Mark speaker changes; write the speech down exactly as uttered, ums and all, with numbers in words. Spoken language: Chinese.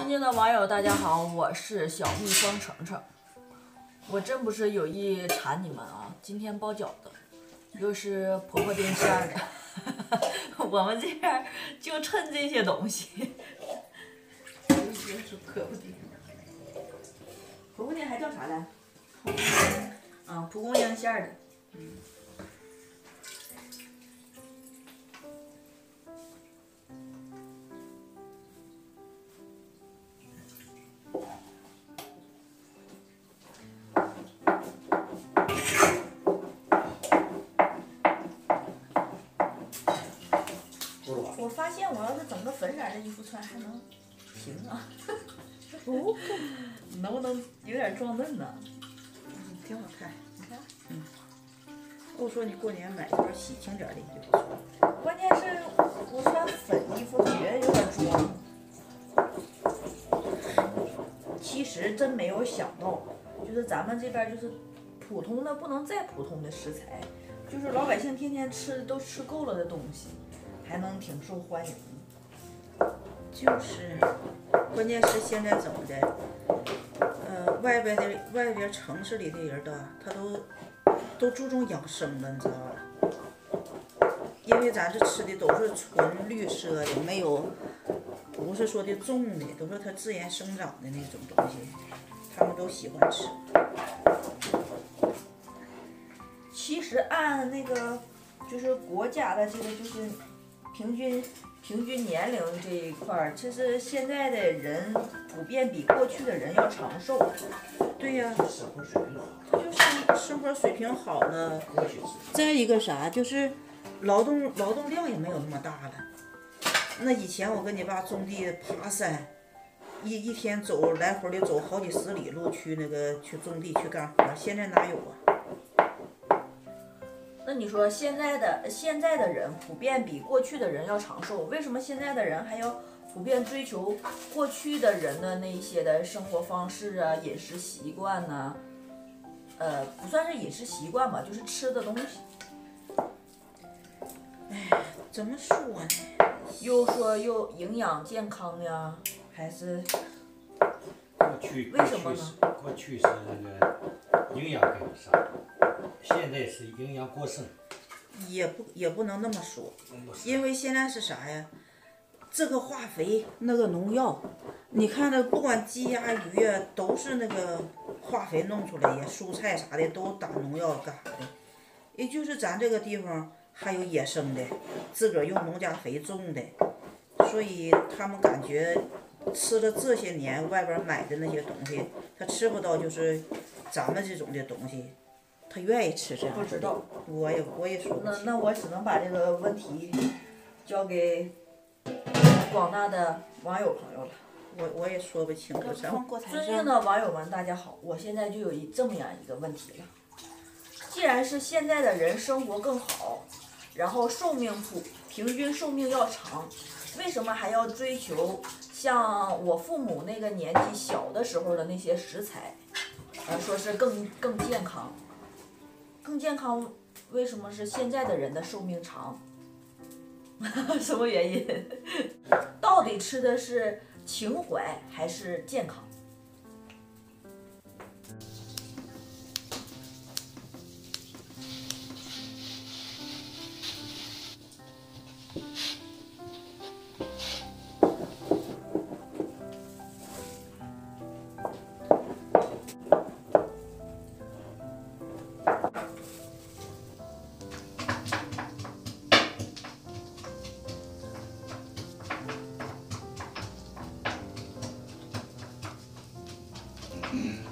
Speaker 1: 尊敬的网友，大家好，我是小蜜蜂程程。我真不是有意馋你们啊，今天包饺子，又是婆婆颠馅儿的。我们这边就趁这些东西。婆婆颠，婆婆颠还叫啥来？啊，蒲公英馅儿的。嗯。我发现我要是整个粉色的衣服穿还能行啊，哦，能不能有点壮嫩呢？
Speaker 2: 嗯，挺好看。
Speaker 1: 你看，
Speaker 2: 嗯。我说你过年买一件喜庆点的衣服穿。
Speaker 1: 关键是我穿粉衣服觉得有点装。其实真没有想到，就是咱们这边就是普通的不能再普通的食材，就是老百姓天天吃都吃够了的东西。还能挺受欢迎，
Speaker 2: 就是，关键是现在怎么的？呃，外边的外边城市里的人的，他都都注重养生了，你知道吧？因为咱这吃的都是纯绿色的，没有不是说的种的，都是它自然生长的那种东西，他们都喜欢吃。
Speaker 1: 其实按那个就是国家的这个就是。平均平均年龄这一块儿，其实现在的人普遍比过去的人要长寿。
Speaker 2: 对呀、
Speaker 3: 生活水平好，
Speaker 2: 就是生活水平好了。再一个啥，就是劳动劳动量也没有那么大了。那以前我跟你爸种地爬山，一一天走来回的走好几十里路去那个去种地去干活，现在哪有啊？
Speaker 1: 那你说现在的现在的人普遍比过去的人要长寿，为什么现在的人还要普遍追求过去的人的那一些的生活方式啊、饮食习惯呢？呃，不算是饮食习惯吧，就是吃的东西。
Speaker 2: 哎，怎么说呢？
Speaker 1: 又说又营养健康呀，还是
Speaker 3: 过去
Speaker 1: 为什么呢？
Speaker 3: 过去是那个营养跟不上，现在是营养过剩。
Speaker 2: 也不也不能那么说，因为现在是啥呀？这个化肥，那个农药，你看那不管鸡鸭鱼啊，都是那个化肥弄出来的，蔬菜啥的都打农药干啥的。也就是咱这个地方还有野生的，自个儿用农家肥种的，所以他们感觉吃了这些年外边买的那些东西，他吃不到就是咱们这种的东西。他愿意吃这样。
Speaker 1: 不知道，
Speaker 2: 我也我也说不清。
Speaker 1: 那那我只能把这个问题交给广大的网友朋友了。
Speaker 2: 我我也说不清楚。
Speaker 1: 尊敬的网友们，大家好，我现在就有一这么样一个问题了。既然是现在的人生活更好，然后寿命普平均寿命要长，为什么还要追求像我父母那个年纪小的时候的那些食材？呃，说是更更健康。更健康，为什么是现在的人的寿命长？什么原因？到底吃的是情怀还是健康？
Speaker 3: 嗯